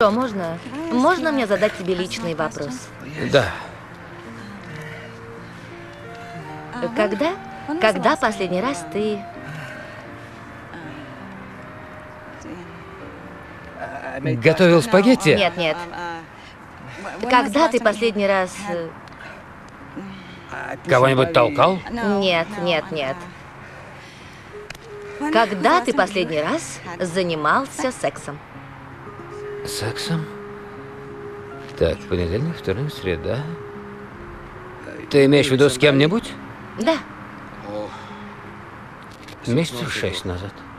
Можно мне задать тебе личный вопрос? Да. Когда последний раз ты... Готовил спагетти? Нет, нет. Когда ты последний раз... Кого-нибудь толкал? Нет, нет, нет. Когда ты последний раз занимался сексом? Сексом? Так, понедельник, вторник, среда. Ты имеешь в виду с кем-нибудь? Да. Месяцев 6 назад.